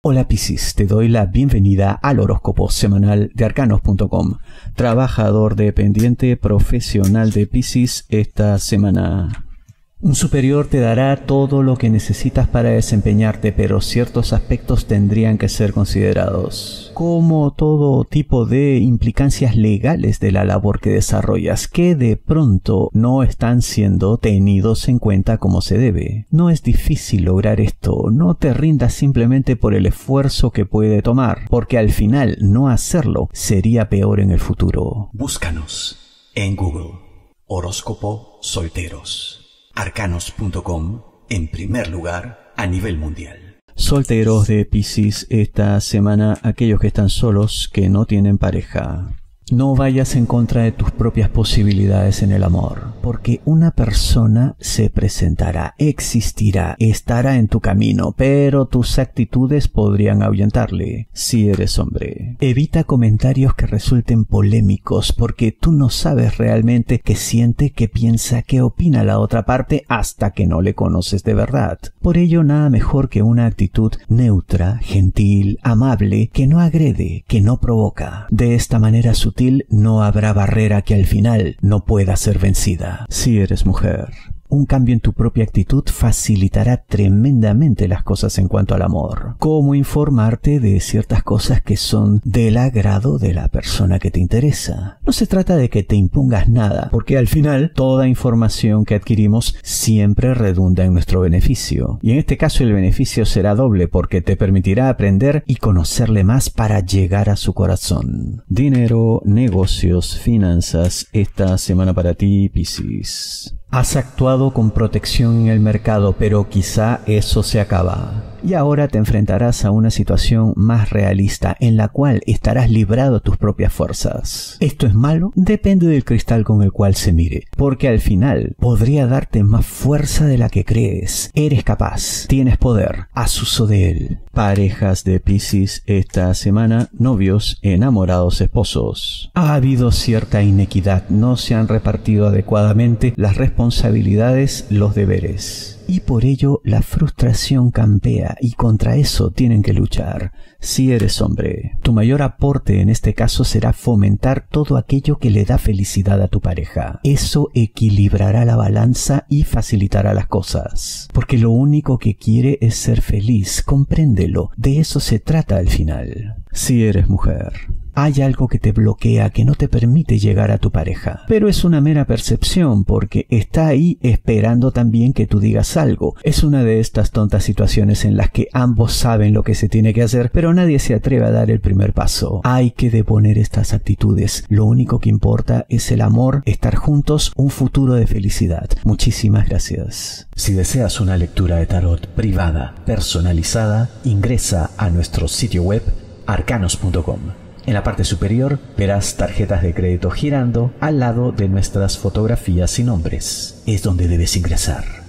Hola Piscis, te doy la bienvenida al horóscopo semanal de arcanos.com. Trabajador dependiente profesional de Piscis esta semana. Un superior te dará todo lo que necesitas para desempeñarte, pero ciertos aspectos tendrían que ser considerados, como todo tipo de implicancias legales de la labor que desarrollas, que de pronto no están siendo tenidos en cuenta como se debe. No es difícil lograr esto, no te rindas simplemente por el esfuerzo que puede tomar, porque al final no hacerlo sería peor en el futuro. Búscanos en Google, horóscopo solteros. Arcanos.com en primer lugar a nivel mundial. Solteros de Piscis esta semana, aquellos que están solos, que no tienen pareja. No vayas en contra de tus propias posibilidades en el amor, porque una persona se presentará, existirá, estará en tu camino, pero tus actitudes podrían ahuyentarle si eres hombre. Evita comentarios que resulten polémicos, porque tú no sabes realmente qué siente, qué piensa, qué opina la otra parte hasta que no le conoces de verdad. Por ello, nada mejor que una actitud neutra, gentil, amable, que no agrede, que no provoca. De esta manera sutil no habrá barrera que al final no pueda ser vencida. Si eres mujer, un cambio en tu propia actitud facilitará tremendamente las cosas en cuanto al amor. Como informarte de ciertas cosas que son del agrado de la persona que te interesa. No se trata de que te impongas nada, porque al final toda información que adquirimos siempre redunda en nuestro beneficio. Y en este caso el beneficio será doble, porque te permitirá aprender y conocerle más para llegar a su corazón. Dinero, negocios, finanzas, esta semana para ti, Piscis. Has actuado con protección en el mercado, pero quizá eso se acaba. Y ahora te enfrentarás a una situación más realista en la cual estarás librado a tus propias fuerzas. ¿Esto es malo? Depende del cristal con el cual se mire, porque al final podría darte más fuerza de la que crees. Eres capaz, tienes poder, haz uso de él. Parejas de Piscis esta semana, novios, enamorados, esposos. Ha habido cierta inequidad, no se han repartido adecuadamente las responsabilidades, los deberes. Y por ello la frustración campea y contra eso tienen que luchar. Si eres hombre, tu mayor aporte en este caso será fomentar todo aquello que le da felicidad a tu pareja. Eso equilibrará la balanza y facilitará las cosas. Porque lo único que quiere es ser feliz, compréndelo. De eso se trata al final. Si eres mujer, hay algo que te bloquea, que no te permite llegar a tu pareja. Pero es una mera percepción, porque está ahí esperando también que tú digas algo. Es una de estas tontas situaciones en las que ambos saben lo que se tiene que hacer, pero nadie se atreve a dar el primer paso. Hay que deponer estas actitudes. Lo único que importa es el amor, estar juntos, un futuro de felicidad. Muchísimas gracias. Si deseas una lectura de tarot privada, personalizada, ingresa a nuestro sitio web arcanos.com. En la parte superior verás tarjetas de crédito girando al lado de nuestras fotografías y nombres. Es donde debes ingresar.